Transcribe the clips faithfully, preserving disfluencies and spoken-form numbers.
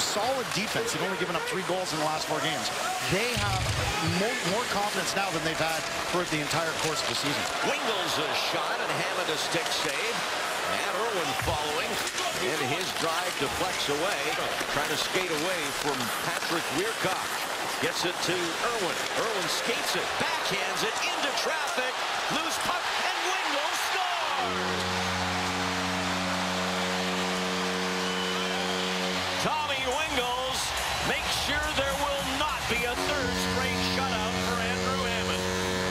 solid defense. They've only given up three goals in the last four games. They have more, more confidence now than they've had for the entire course of the season. Wingles a shot and Hammond a stick save. And Irwin following. And his drive deflects away. Trying to skate away from Patrick Weircock. Gets it to Irwin. Irwin skates it. Backhands it into traffic. Loose puck. And Wingles scores! Tommy Wingles makes sure there will not be a third straight shutout for Andrew Hammond.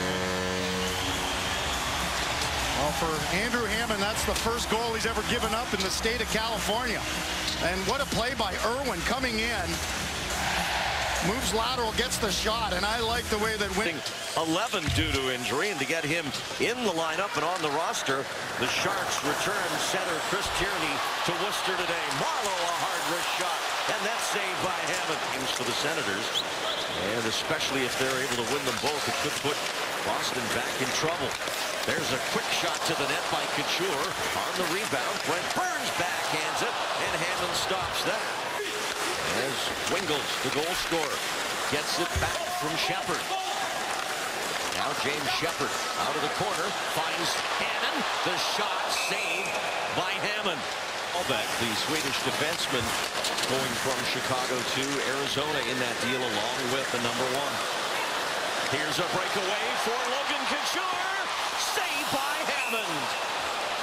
Well, for Andrew Hammond, that's the first goal he's ever given up in the state of California. And what a play by Irwin coming in. Moves lateral, gets the shot, and I like the way that Wing eleven due to injury, and to get him in the lineup and on the roster, the Sharks return center Chris Tierney to Worcester today. Marlowe a hard wrist shot, and that's saved by Hammond. Games for the Senators, and especially if they're able to win them both, it could put Boston back in trouble. There's a quick shot to the net by Couture. On the rebound, Brent Burns backhands it, and Hammond stops that. As Wingles, the goal scorer, gets it back from Shepard. Now James Shepard out of the corner, finds Hannon. The shot saved by Hammond. Allback, the Swedish defenseman, going from Chicago to Arizona in that deal along with the number one. Here's a breakaway for Logan Couture. Saved by Hammond.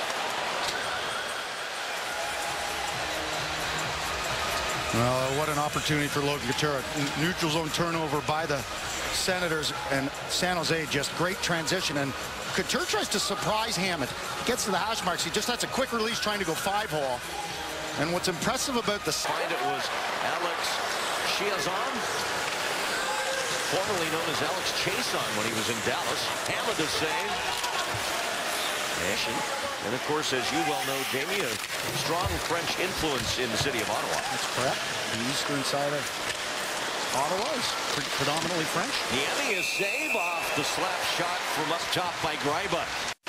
Well, what an opportunity for Logan Couture. Neutral zone turnover by the Senators, and San Jose just great transition. And Couture tries to surprise Hammond. Gets to the hash marks. He just has a quick release trying to go five hole. And what's impressive about the find it was Alex Chiazon, formerly known as Alex Chason when he was in Dallas. Hammond to save. And of course, as you well know, Jamie, a strong French influence in the city of Ottawa. That's correct. The eastern side of Ottawa is predominantly French. Niemi is save off the slap shot from up top by Greiba.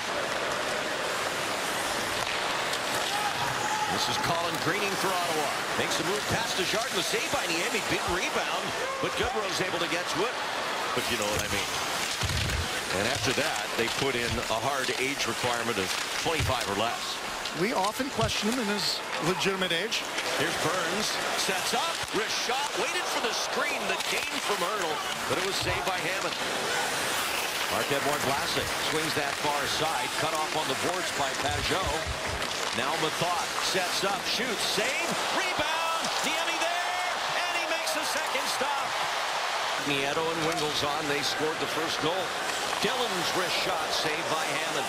This is Colin Greening for Ottawa. Makes a move past the Jardin. The save by Niemi. Big rebound, but Goodrow's able to get to it. But you know what I mean. And after that, they put in a hard age requirement of twenty-five or less. We often question him in his legitimate age. Here's Burns, sets up, wrist shot, waited for the screen that came from Hurdle, but it was saved by Hammond. Marc-Edouard Vlasic swings that far side, cut off on the boards by Pajot. Now Mathot sets up, shoots, save, rebound, Niemi there, and he makes a second stop. Nieto and Wingles on, they scored the first goal. Dillon's wrist shot saved by Hammond.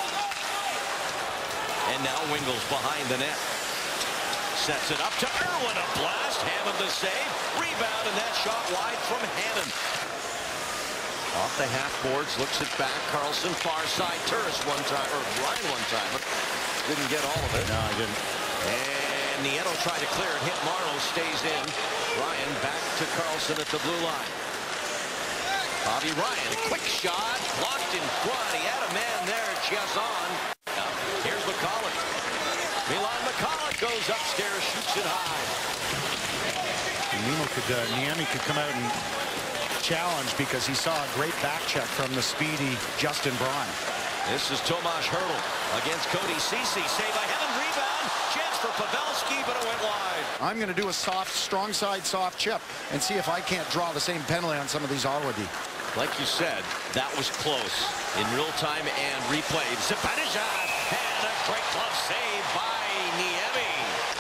And now Wingles behind the net. Sets it up to Irwin. A blast. Hammond the save. Rebound, and that shot wide from Hammond. Off the half boards, looks it back. Carlson far side. Turris one time, or Ryan one time. Didn't get all of it. No, I didn't. And Nieto tried to clear it. Hit Marlowe, stays in. Ryan back to Carlson at the blue line. Bobby Ryan, a quick shot, blocked in front. He had a man there, Chiazon. Here's McCulloch. Milan McCulloch goes upstairs, shoots it high. Nemo could, uh, Niemi could come out and challenge because he saw a great back check from the speedy Justin Braun. This is Tomas Hurdle against Cody Ceci. Save by Hammond, rebound. Chance for Pavelski, but it went wide. I'm going to do a soft, strong side, soft chip and see if I can't draw the same penalty on some of these Ottawa D. Like you said, that was close in real time and replayed. Zibanejad, and a great glove save by Niemi.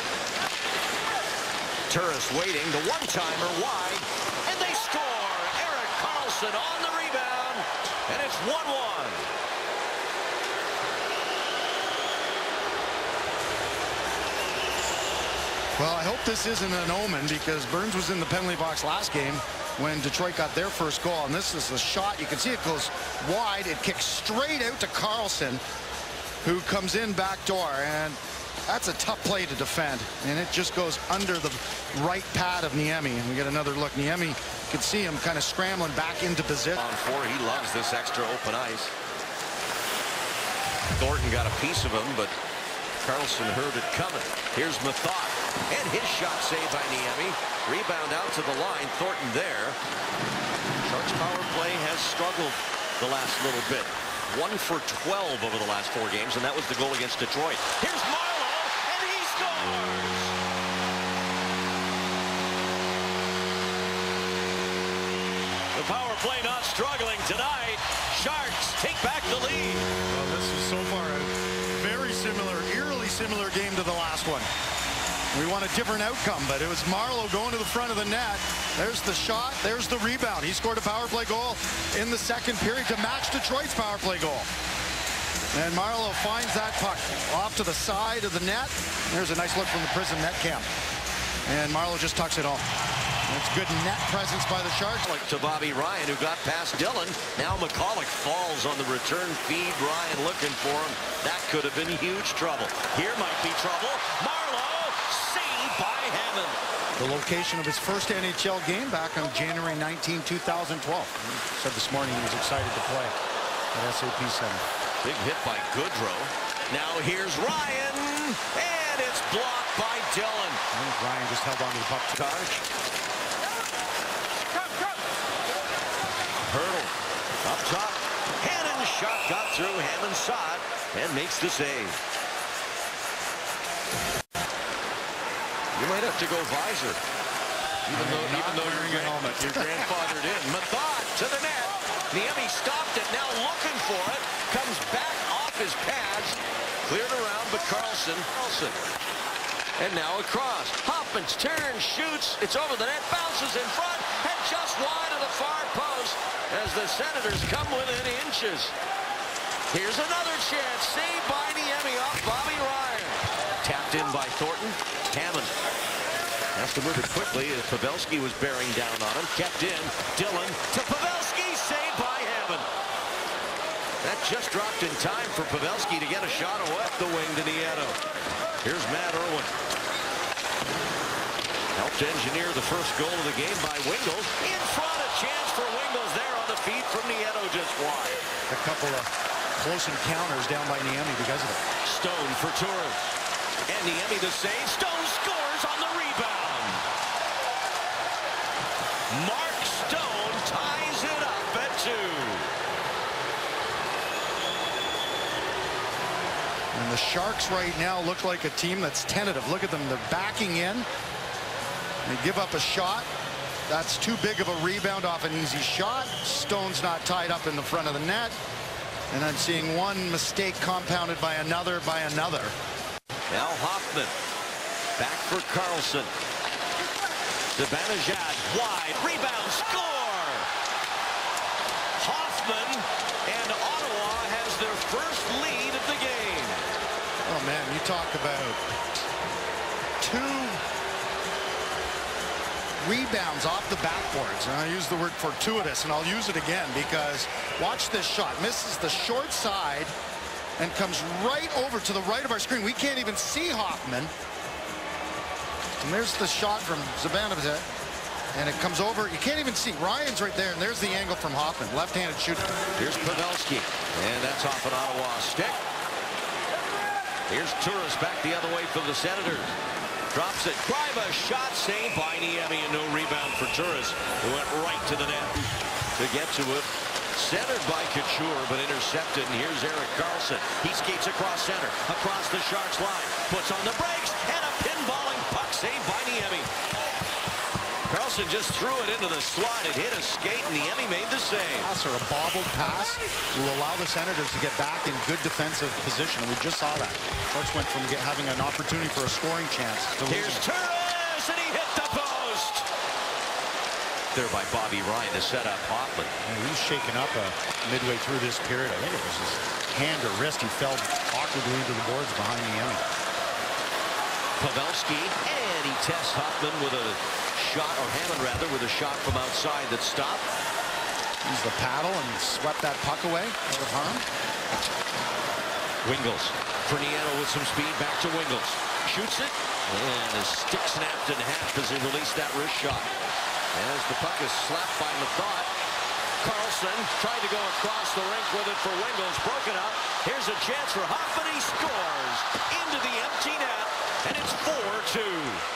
Turris waiting, the one-timer wide, and they score. Erik Karlsson on the rebound, and it's one one. Well, I hope this isn't an omen because Burns was in the penalty box last game when Detroit got their first goal, and this is the shot. You can see it goes wide. It kicks straight out to Karlsson, who comes in back door, and that's a tough play to defend, and it just goes under the right pad of Niemi, and we get another look. Niemi, you can see him kind of scrambling back into position. On four, he loves this extra open ice. Thornton got a piece of him, but Karlsson heard it coming. Here's Mathot. And his shot saved by Niemi. Rebound out to the line. Thornton there. Sharks power play has struggled the last little bit. One for twelve over the last four games, and that was the goal against Detroit. Here's Marlowe, and he scores! The power play not struggling tonight. Sharks take back the lead. Well, this is so far a very similar, eerily similar game to the last one. We want a different outcome, but it was Marlowe going to the front of the net. There's the shot. There's the rebound. He scored a power play goal in the second period to match Detroit's power play goal. And Marlowe finds that puck off to the side of the net. There's a nice look from the prison net cam. And Marlowe just tucks it home. That's good net presence by the Sharks. To Bobby Ryan, who got past Dillon. Now McCulloch falls on the return feed. Ryan looking for him. That could have been huge trouble. Here might be trouble. Marlowe, saved by Hammond. The location of his first N H L game back on January nineteenth, two thousand twelve. He said this morning he was excited to play at S A P Center. Big hit by Goodrow. Now here's Ryan, and it's blocked by Dillon. I think Ryan just held on to the puck. Charge. Hurdle up top. Hannon's shot got through. Hammond saw it and makes the save. You might have to go visor. Even though, even though you're wearing a helmet, your grandfather did. Mathod to the net. Niemi stopped it. Now looking for it. Comes back off his pads. Cleared around, but Carlson. Carlson. And now across. Hoffman's turn, shoots. It's over the net. Bounces in front. And just wide of the far post as the Senators come within inches. Here's another chance. Saved by Niemi off Bobby Ryan. Tapped in by Thornton. Hammond has to move it quickly as Pavelski was bearing down on him. Kept in. Dillon to Pavelski. Saved by Hammond. That just dropped in time for Pavelski to get a shot away up the wing to Nieto. Here's Matt Irwin. Helped engineer the first goal of the game by Wingles. In front, a chance for Wingles there on the feed from Nieto just wide. A couple of close encounters down by Niemi because of it. Stone for Torres. And Niemi the save. Stone scores on the rebound. Mark Stone ties it up at two. And the Sharks right now look like a team that's tentative. Look at them. They're backing in. They give up a shot. That's too big of a rebound off an easy shot. Stone's not tied up in the front of the net. And I'm seeing one mistake compounded by another by another. Now Hoffman. Back for Carlson. Zibanejad wide. Rebound score. Hoffman and Ottawa has their first lead of the game. Oh man, you talk about two rebounds off the backboards. And I use the word fortuitous, and I'll use it again because watch this shot. Misses the short side and comes right over to the right of our screen. We can't even see Hoffman. And there's the shot from Zibanejad. And it comes over. You can't even see. Ryan's right there, and there's the angle from Hoffman. Left-handed shooter. Here's Pavelski. And that's off an Ottawa stick. Here's Turris back the other way for the Senators. Drops it. Greiva shot saved by Niemi, and no rebound for Turris, who went right to the net to get to it. Centered by Couture, but intercepted. And here's Erik Karlsson. He skates across center, across the Sharks line. Puts on the brakes, and a pinballing puck saved by Niemi. Karlsson just threw it into the slot. It hit a skate, and Niemi made the save. Pass or a bobbled pass will allow the Senators to get back in good defensive position. We just saw that. Sharks went from get, having an opportunity for a scoring chance to Here's Turris, and he hit the post. There by Bobby Ryan to set up Hoffman. And he's shaken up uh, midway through this period. I think it was his hand or wrist. He fell awkwardly into the boards behind Niemi. Pavelski, and he tests Hoffman with a shot, or Hammond rather, with a shot from outside that stopped. Used the paddle and swept that puck away out of harm. Wingles for Nieto with some speed. Back to Wingles. Shoots it, and his stick snapped in half as he released that wrist shot. As the puck is slapped by Mathod, Karlsson tried to go across the rink with it for Wingles. Broken up. Here's a chance for Hoffman. He scores into the empty net, and it's four number two.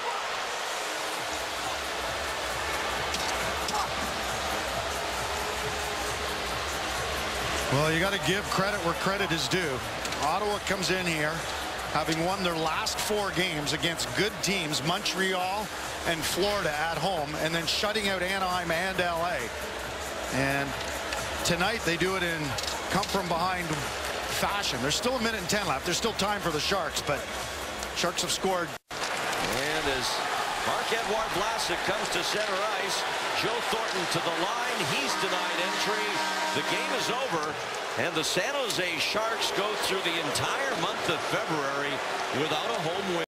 Well, you got to give credit where credit is due. Ottawa comes in here having won their last four games against good teams, Montreal and Florida at home, and then shutting out Anaheim and L A. And tonight they do it in come from behind fashion. There's still a minute and ten left. There's still time for the Sharks, but Sharks have scored. And as Marc-Edouard Vlasic comes to center ice, Joe Thornton to the line. He's denied entry. The game is over, and the San Jose Sharks go through the entire month of February without a home win.